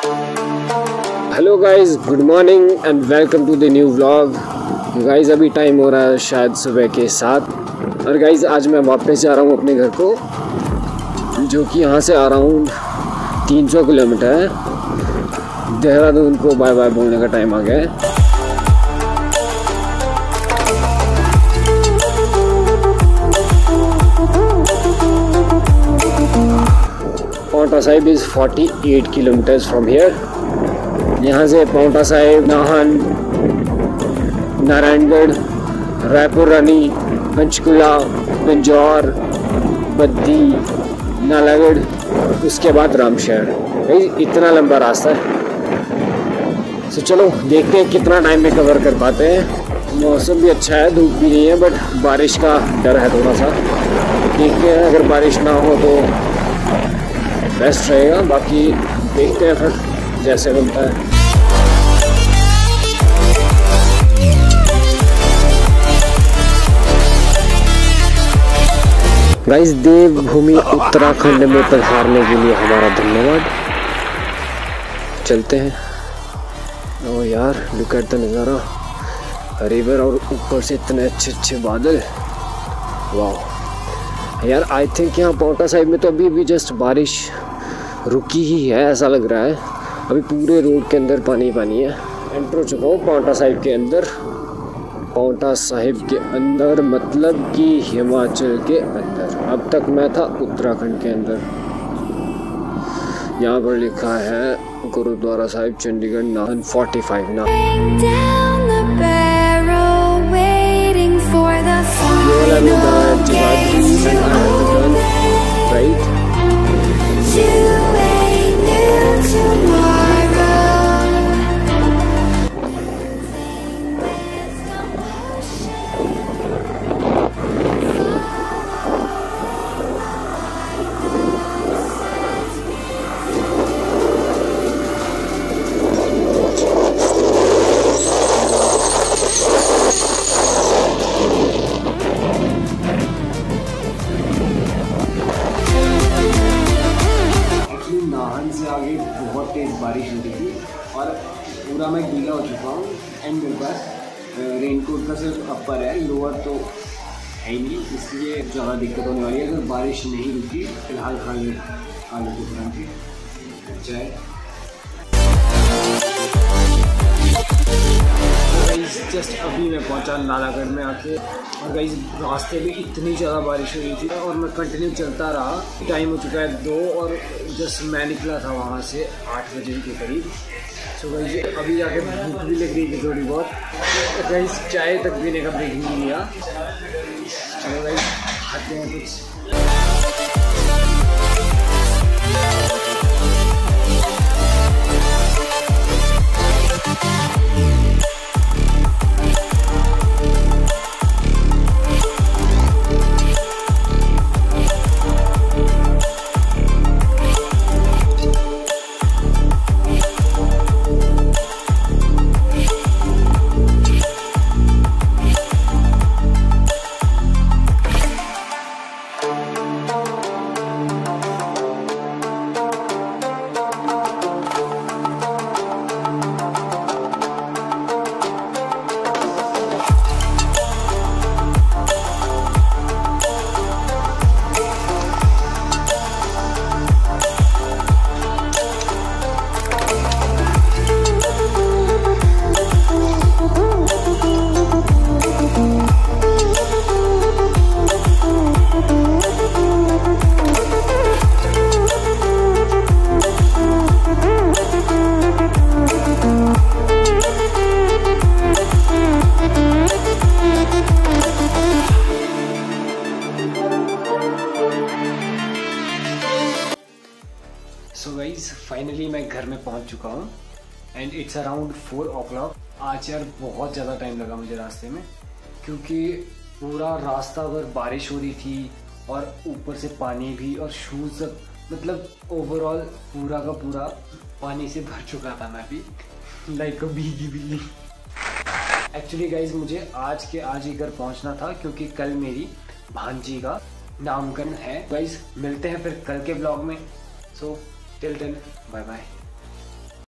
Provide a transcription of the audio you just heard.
Hello guys, good morning and welcome to the new vlog. Guys अभी time हो रहा है शायद सुबह के 7 और गाइस आज मैं वापस जा रहा हूँ अपने घर को, जो कि यहाँ से आ रहा हूँ 300 किलोमीटर है। देहरादून को बाय बाय बोलने का टाइम आ गया है। Paonta Sahib is 48 kilometres from here. यहाँ से पाउंटा साहिब, नाहन, नारायणगढ़, रायपुर रानी, पंचकुला, पिंजौर, बद्दी, नालागढ़, उसके बाद रामशहर। इतना लंबा रास्ता है। तो चलो देखते हैं कितना टाइम में कवर कर पाते हैं। मौसम भी अच्छा है, धूप भी नहीं है, बट बारिश का डर है थोड़ा सा। देखते हैं, अगर बारिश ना हो तो बेस्ट रहेगा, बाकी देखते हैं फिर जैसे बनता है। गाइस देवभूमि उत्तराखंड में पधारने के लिए हमारा धन्यवाद। चलते हैं। ओ यार, लुक एट द नज़ारा, रिवर और ऊपर से इतने अच्छे अच्छे बादल। वाह यार, आई थिंक यहाँ पाउंटा साहिब में तो अभी भी जस्ट बारिश रुकी ही है, ऐसा लग रहा है। अभी पूरे रोड के अंदर पानी पानी है। एंटर हो चुका हूँ पाउंटा साहिब के अंदर। पाउंटा साहिब के अंदर मतलब कि हिमाचल के अंदर। अब तक मैं था उत्तराखंड के अंदर। यहाँ पर लिखा है गुरुद्वारा साहिब चंडीगढ़, नाहन 45 ना। राइट, बहुत तेज़ बारिश हो रही थी और पूरा मैं गीला हो चुका हूँ। एंड मेरे पास रेनकोट का सिर्फ अपर है, लोअर तो है ही नहीं, इसलिए ज़्यादा दिक्कत होने वाली है अगर बारिश नहीं रुकी। फिलहाल खा ले आलू की परांठे चाय। जस्ट अभी मैं पहुंचा नालागढ़ में आके, और गाइस रास्ते में इतनी ज़्यादा बारिश हो रही थी और मैं कंटिन्यू चलता रहा। टाइम हो चुका है 2 और जस्ट मैं निकला था वहाँ से 8 बजे के करीब। सो गाइस अभी जाके भूख भी लग रही थी थोड़ी बहुत, तो गाइस चाय तक पीने का ब्रेक नहीं लिया। चलो गाइस खाते हैं कुछ। सो गाइज फाइनली मैं घर में पहुंच चुका हूं एंड इट्स अराउंड 4 o'clock। आज यार बहुत ज़्यादा टाइम लगा मुझे रास्ते में, क्योंकि पूरा रास्ता भर बारिश हो रही थी और ऊपर से पानी भी, और शूज़ मतलब ओवरऑल पूरा का पूरा पानी से भर चुका था मैं भी, लाइक अ भीगी बिल्ली। एक्चुअली गाइज मुझे आज ही घर पहुंचना था, क्योंकि कल मेरी भांजी का नामकरण है। गाइज मिलते हैं फिर कल के ब्लॉग में। So till then bye bye.